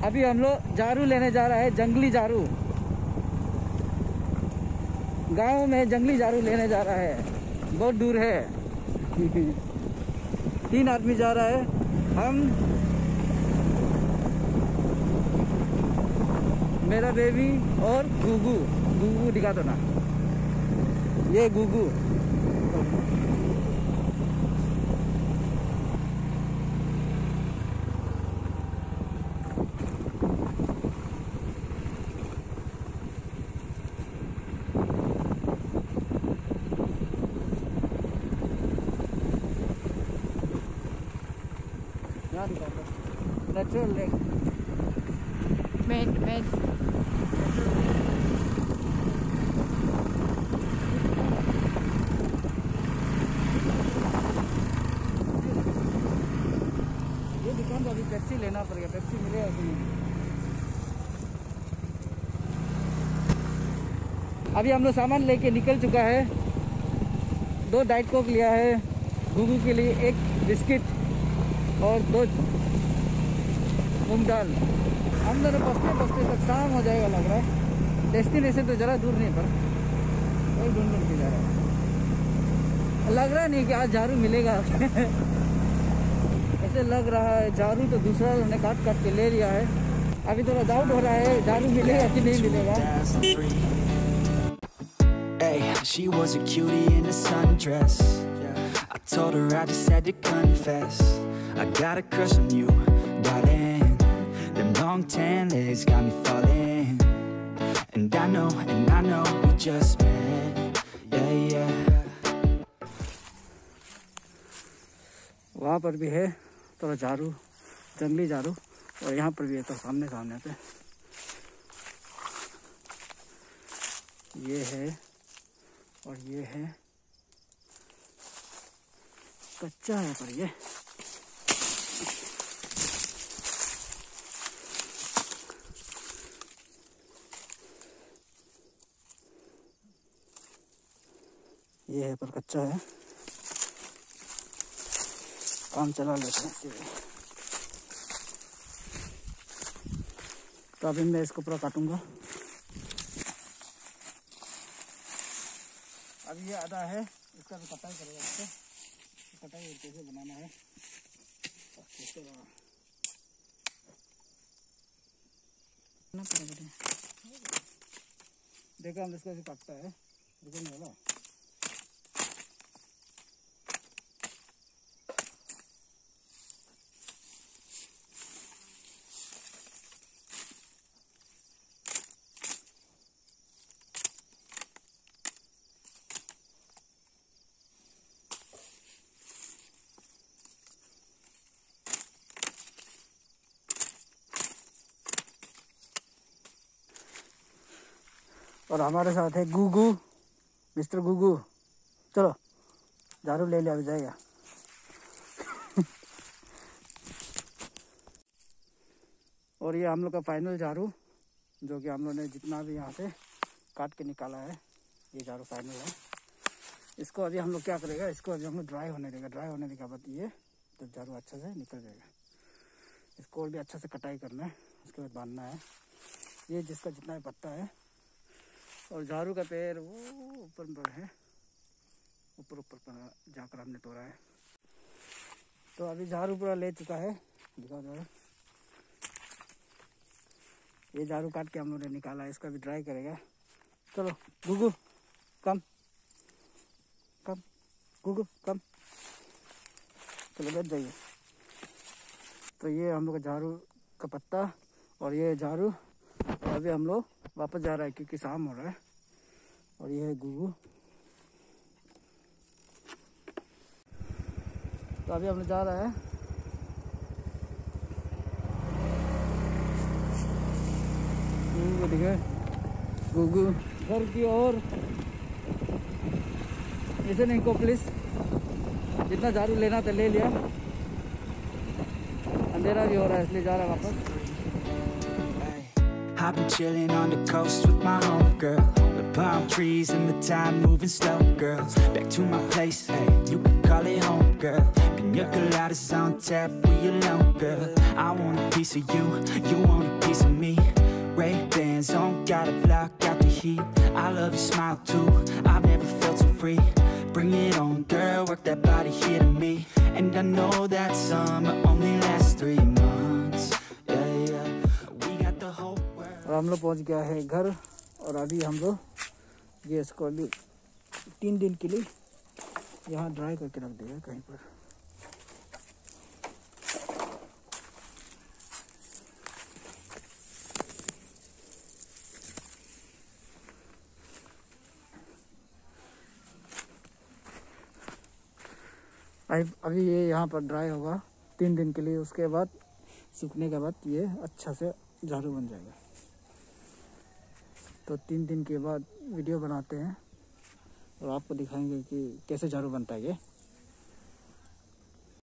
अभी हम लोग झाड़ू लेने जा रहा है, जंगली झाड़ू। गांव में जंगली झाड़ू लेने जा रहा है, बहुत दूर है। 3 आदमी जा रहा है, हम, मेरा बेबी और गुगू। गुगू दिखा दो ना, ये गुगू। नेचुरल लेक, मेन ये दुकान तो अभी पेप्सी लेना पड़ेगा, पेप्सी मिलेगा कि नहीं। अभी हम लोग सामान लेके निकल चुका है। 2 डाइट कोक लिया है, गुगू के लिए 1 बिस्किट और 2 मूंग दाल। हम दोनों बसते तक शाम हो जाएगा लग रहा है। डेस्टिनेशन तो ज़रा दूर नहीं, पर वही ढूंढ के जा रहा है। लग रहा नहीं कि आज झाड़ू मिलेगा। ऐसे लग रहा है झाड़ू तो दूसरा उन्होंने काट के ले लिया है। अभी थोड़ा डाउट हो रहा है झाड़ू मिलेगा कि नहीं मिलेगा। She was a cutie in a sundress. I told her I just had to confess. I got a crush on you, darling. Them long tan legs got me falling. And I know we just met. Yeah. वहाँ पर भी है थोड़ा झाड़ू, जंगली झाड़ू, और यहाँ पर भी है तो सामने पे ये है, और ये है कच्चा है पर ये है पर कच्चा है। काम चला लेते हैं। तो अभी मैं इसको पूरा काटूंगा। अभी ये आधा है, इसका भी कटाई करेगा। इसको कटाई कैसे बनाना है देखा, हम इसको भी काटता है, लेकिन वाला और हमारे साथ है गुगू, मिस्टर गुगू। चलो झाड़ू ले लिया जाएगा। और ये हम लोग का फाइनल झाड़ू, जो कि हम लोग ने जितना भी यहाँ से काट के निकाला है, ये झाड़ू फाइनल है। इसको अभी हम लोग क्या करेगा, इसको अभी हम लोग ड्राई होने देगा। ड्राई होने के बाद ये तो झाड़ू अच्छा से निकल जाएगा। इसको और भी अच्छा से कटाई करना है, उसके बाद बांधना है। ये जिसका जितना भी पत्ता है, और झाड़ू का पैर वो ऊपर पर है, ऊपर पर जाकर हमने तोड़ा है। तो अभी झाड़ू पूरा ले चुका है, दिखा दो। ये झाड़ू काट के हम लोगों ने निकाला है, इसका भी ड्राई करेगा। चलो गुगू कम गुगू कम, चलो बैठ जाइए। तो ये हम लोग का झाड़ू का पत्ता और ये झाड़ू। अभी हम लोग वापस जा रहा है क्योंकि शाम हो रहा है। और ये है गुगू। तो अभी हम लोग जा रहा है। गुगू घर की ओर। ऐसे नहीं को प्लीज, जितना झाड़ू लेना था ले लिया। अंधेरा भी हो रहा है इसलिए जा रहा है वापस। I've been chilling on the coast with my homegirl. We're palm trees and the time moving slow, girls. Back to my place, hey, you can call it home, girl. Pina coladas on tap, we alone, girl. I want a piece of you, you want a piece of me. Ray-Bans on, gotta block out the heat. I love your smile too, I've never felt so free. Bring it on, girl, work that body here to me. And I know that summer only lasts 3 months. Yeah, yeah, we got the whole world. और हम लोग पहुँच गया है घर, और अभी हम लोग ये इसको अभी 3 दिन के लिए यहाँ ड्राई करके रख देंगे कहीं पर। अभी ये यहाँ पर ड्राई होगा 3 दिन के लिए, उसके बाद सूखने के बाद ये अच्छा से झाड़ू बन जाएगा। तो 3 दिन के बाद वीडियो बनाते हैं और आपको दिखाएंगे कि कैसे झाड़ू बनता है ये।